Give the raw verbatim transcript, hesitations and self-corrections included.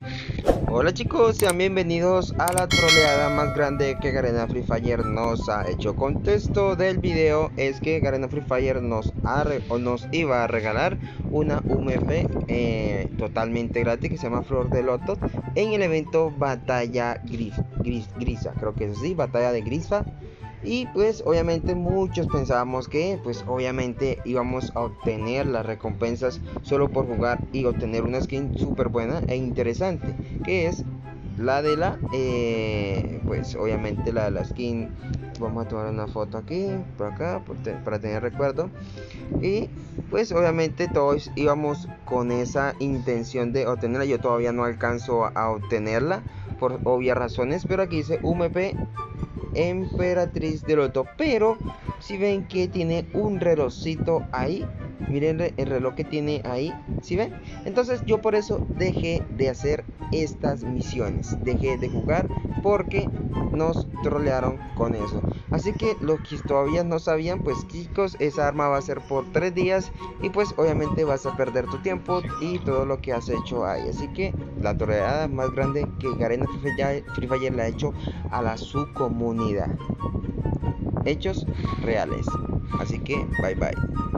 Hola chicos, sean bienvenidos a la troleada más grande que Garena Free Fire nos ha hecho. Contexto del video es que Garena Free Fire nos, ha o nos iba a regalar una U M P eh, totalmente gratis que se llama Flor de Loto en el evento Batalla Gris, Gris, Grisa, creo que es así, Batalla de Grisa. Y pues obviamente muchos pensábamos que pues obviamente íbamos a obtener las recompensas solo por jugar y obtener una skin súper buena e interesante, que es la de la eh, pues obviamente la de la skin. Vamos a tomar una foto aquí por acá por te para tener recuerdo. Y pues obviamente todos íbamos con esa intención de obtenerla. Yo todavía no alcanzo a obtenerla por obvias razones, pero aquí dice U M P Emperatriz de Loto, pero si ven que tiene un relojcito ahí, miren el reloj que tiene ahí, si ven, entonces yo por eso dejé de hacer estas misiones, dejé de jugar porque nos trolearon con eso. Así que los que todavía no sabían, pues chicos, esa arma va a ser por tres días y pues obviamente vas a perder tu tiempo y todo lo que has hecho ahí. Así que la troleada más grande que Garena Free Fire le ha hecho a la su comunidad. Hechos reales. Así que bye bye.